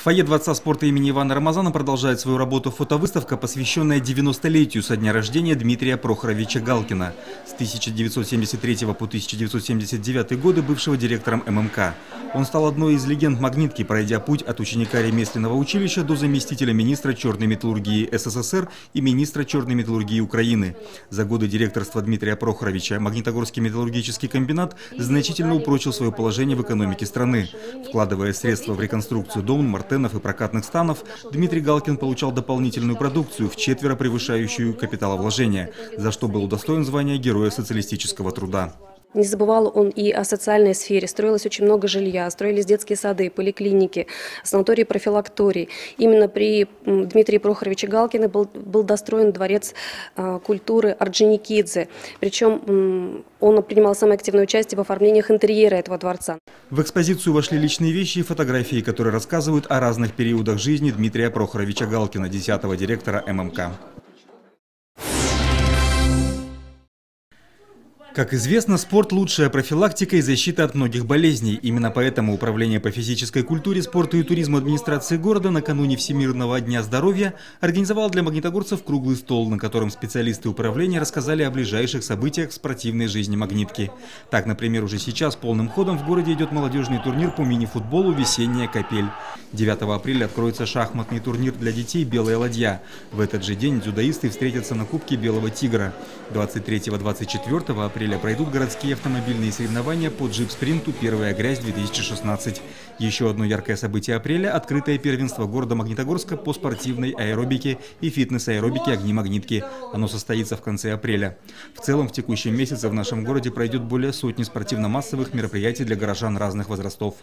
В фойе Дворца спорта имени Ивана Рамазана продолжает свою работу фотовыставка, посвященная 90-летию со дня рождения Дмитрия Прохоровича Галкина, с 1973 по 1979 годы бывшего директором ММК. Он стал одной из легенд магнитки, пройдя путь от ученика ремесленного училища до заместителя министра черной металлургии СССР и министра черной металлургии Украины. За годы директорства Дмитрия Прохоровича Магнитогорский металлургический комбинат значительно упрочил свое положение в экономике страны. Вкладывая средства в реконструкцию дома, мартенов и прокатных станов, Дмитрий Галкин получал дополнительную продукцию, вчетверо превышающую капиталовложения, за что был удостоен звания Героя социалистического труда. Не забывал он и о социальной сфере. Строилось очень много жилья, строились детские сады, поликлиники, санатории, профилактории. Именно при Дмитрии Прохоровиче Галкине был достроен дворец культуры Орджоникидзе. Причем он принимал самое активное участие в оформлениях интерьера этого дворца. В экспозицию вошли личные вещи и фотографии, которые рассказывают о разных периодах жизни Дмитрия Прохоровича Галкина, 10-го директора ММК. Как известно, спорт – лучшая профилактика и защита от многих болезней. Именно поэтому Управление по физической культуре, спорту и туризму администрации города накануне Всемирного дня здоровья организовал для магнитогорцев круглый стол, на котором специалисты управления рассказали о ближайших событиях в спортивной жизни магнитки. Так, например, уже сейчас полным ходом в городе идет молодежный турнир по мини-футболу «Весенняя капель». 9 апреля откроется шахматный турнир для детей «Белая ладья». В этот же день дзюдоисты встретятся на Кубке Белого тигра. 23-24 апреля пройдут городские автомобильные соревнования по джип-спринту «Первая грязь-2016». Еще одно яркое событие апреля – открытое первенство города Магнитогорска по спортивной аэробике и фитнес-аэробике «Огни магнитки». Оно состоится в конце апреля. В целом, в текущем месяце в нашем городе пройдет более сотни спортивно-массовых мероприятий для горожан разных возрастов.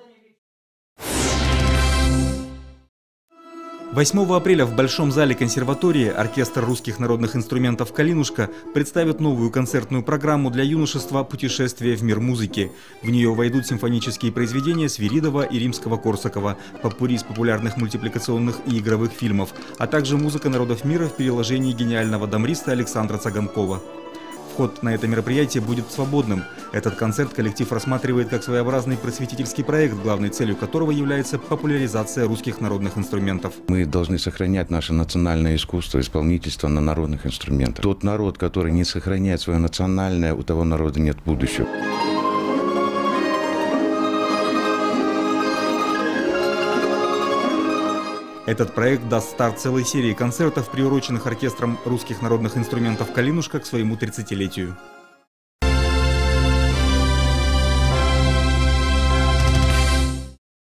8 апреля в Большом зале консерватории оркестр русских народных инструментов «Калинушка» представит новую концертную программу для юношества «Путешествие в мир музыки». В нее войдут симфонические произведения Свиридова и Римского-Корсакова, попурри из популярных мультипликационных и игровых фильмов, а также музыка народов мира в переложении гениального дамбриста Александра Цаганкова. Вход на это мероприятие будет свободным. Этот концерт коллектив рассматривает как своеобразный просветительский проект, главной целью которого является популяризация русских народных инструментов. Мы должны сохранять наше национальное искусство, исполнительство на народных инструментах. Тот народ, который не сохраняет свое национальное, у того народа нет будущего. Этот проект даст старт целой серии концертов, приуроченных оркестром русских народных инструментов «Калинушка» к своему 30-летию.